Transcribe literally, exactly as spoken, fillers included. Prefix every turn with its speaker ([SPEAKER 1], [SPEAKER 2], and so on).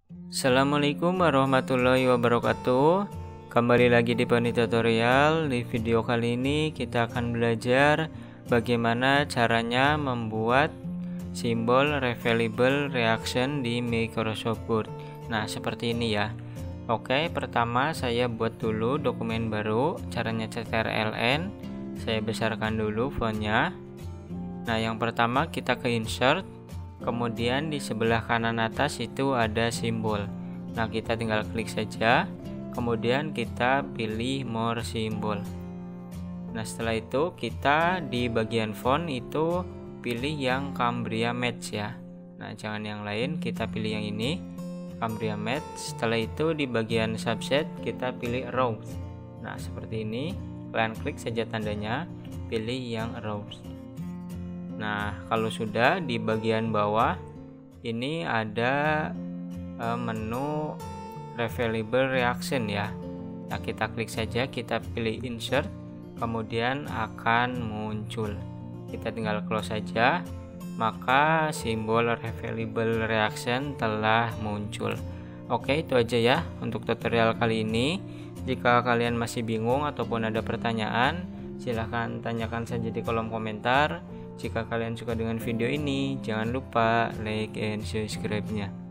[SPEAKER 1] Assalamualaikum warahmatullahi wabarakatuh. Kembali lagi di Poni Tutorial. Di video kali ini kita akan belajar bagaimana caranya membuat simbol revealable reaction di Microsoft Word. Nah, seperti ini ya. Oke, pertama saya buat dulu dokumen baru. Caranya ctrln. Saya besarkan dulu fontnya. Nah, yang pertama kita ke insert. Kemudian di sebelah kanan atas itu ada simbol. Nah, kita tinggal klik saja. Kemudian kita pilih more symbol. Nah, setelah itu kita di bagian font itu pilih yang Cambria Match ya. Nah, jangan yang lain, kita pilih yang ini, Cambria Match. Setelah itu di bagian subset kita pilih Rose. Nah, seperti ini. Kalian klik saja tandanya, pilih yang Rose. Nah, kalau sudah di bagian bawah ini ada uh, menu revealable reaction ya. Nah, kita klik saja, kita pilih insert, kemudian akan muncul. Kita tinggal close saja, maka simbol revealable reaction telah muncul. Oke, itu aja ya untuk tutorial kali ini. Jika kalian masih bingung ataupun ada pertanyaan, silahkan tanyakan saja di kolom komentar. Jika kalian suka dengan video ini, jangan lupa like and subscribe-nya.